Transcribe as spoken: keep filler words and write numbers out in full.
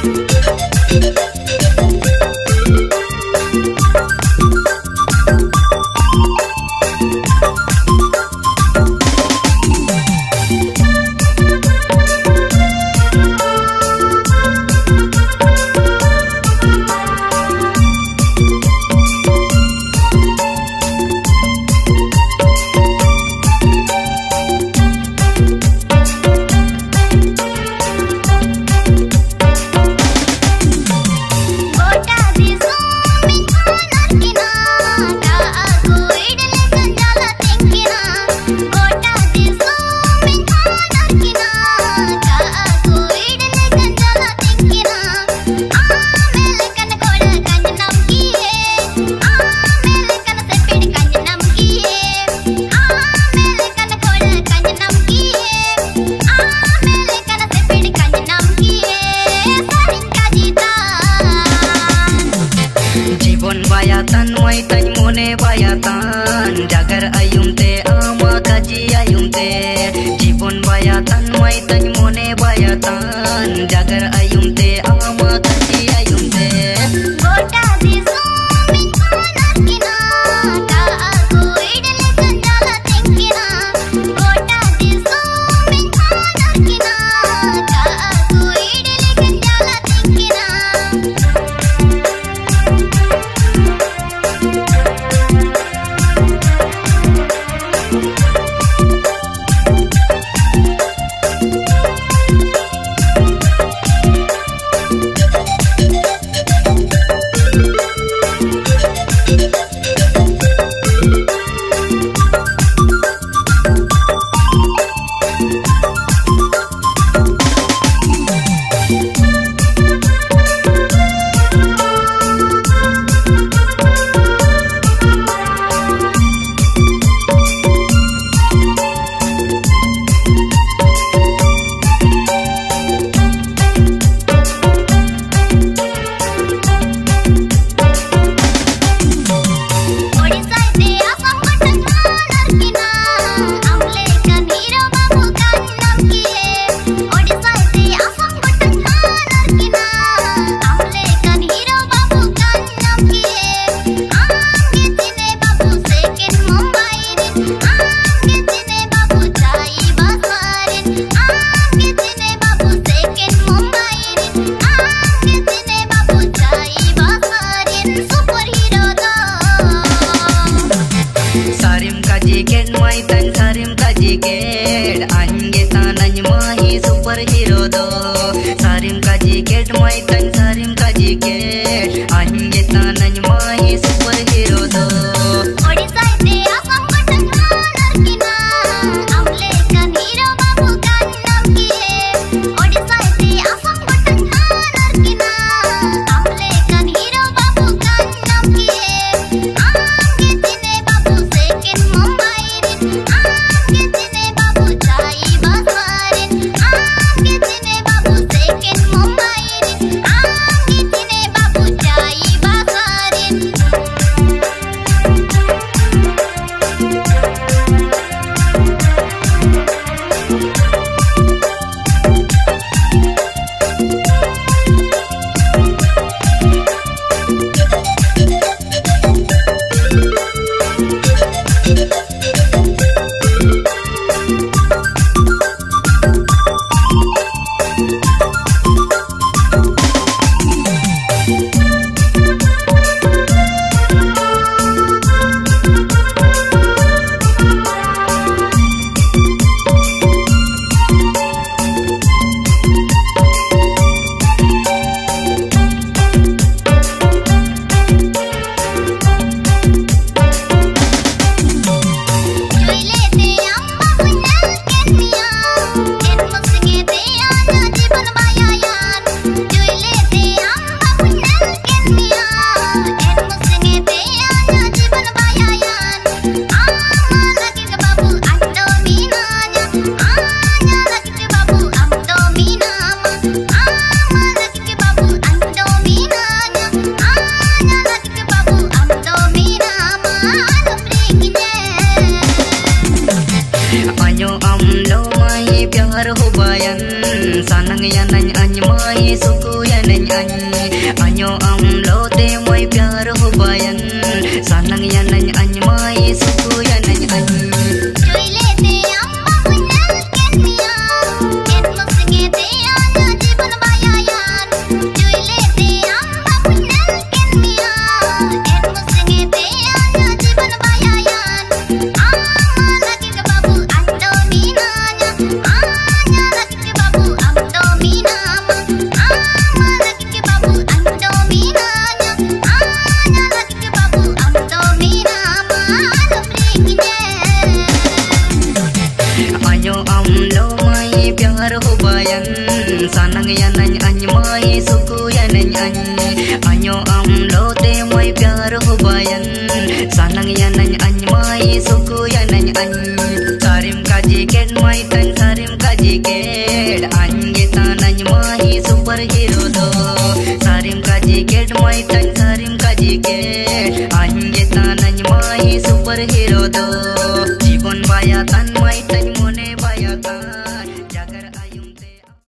Jagar ayum te ama kaji ayum te Jipon bayatan mai tany mone bayatan Jagar ayum te ama kaji ayum te Gota Disumenj anakina ka aku idle kanjala tenkina Gota Disumenj anakina ka aku idle kanjala tenkina Sarim kaji ket ange tanany mahi superhero do Sarim kaji ket mai tan sarim kaji ket ange tanany mahi superhero do Odisha te asam batan anakina amle kan hero babu kan namkiye Odisha te asam batan anakina amle kan hero babu kan namkiye Ange tine babu seken Mumbai Ange tine babu chai basarin Ange tine babu seken Mumbai Ange tine babu chai suku ya neng anh anyo am lo te moi pyar ho bayan sanang ya neng anh mai suku ya neng anh Joy lete amma punyal kenya et musge te anya jiban bayayan Joy lete amma punyal kenya et musge te anya jiban bayayan Amma lagi ke babu ando minanya Anya lagi ke babu ando minama Amma lagi ke babu ando minanya Anya lagi ke babu ando minama anyo am lo mai pyar ho bayan sanang ya neng anh mai suku ya neng anh anyo am lo te moi pyar ho bayan sanang ya neng anh mai suku ya neng anh sarim kaji ket mai tan sarim kaji ket ange tanang mai super hero do sarim kaji ket mai tan sarim kaji ket ange tanang mai super hero do